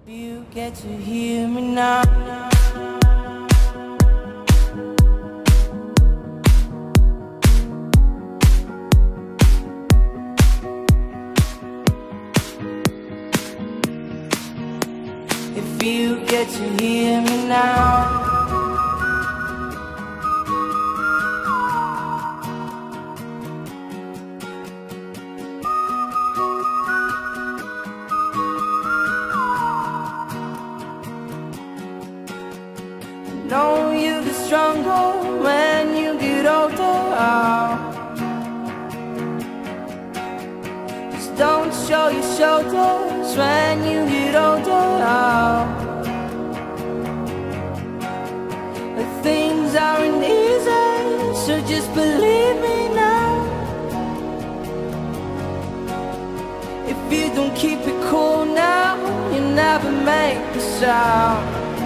You get to hear me now. If you get to hear me now. Know you get stronger when you get older. Just don't show your shoulders when you get older. But things aren't easy, so just believe me now. If you don't keep it cool now, you never make a sound.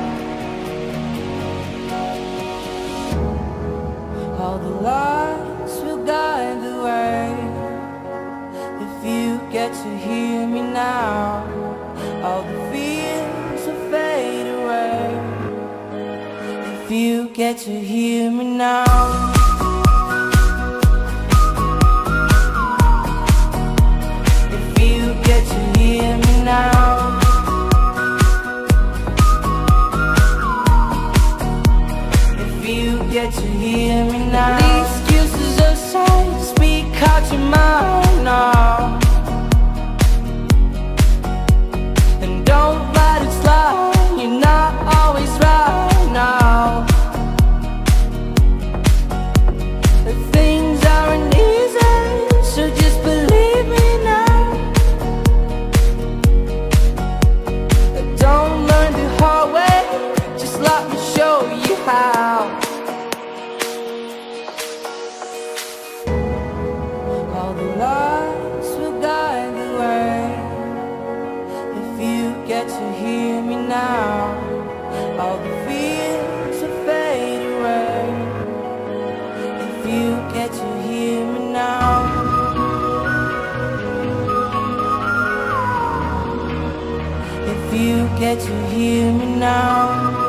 All the lights will guide the way. If you get to hear me now, all the fears will fade away. If you get to hear me now. If you get to hear me now. You get to hear me now. The excuses aside, speak out your mind now. And don't let it slide, you're not always right now. The things aren't easy, so just believe me now. Don't learn the hard way, just let me show you how. All the lights will guide the way. If you get to hear me now, all the fears will fade away. If you get to hear me now. If you get to hear me now.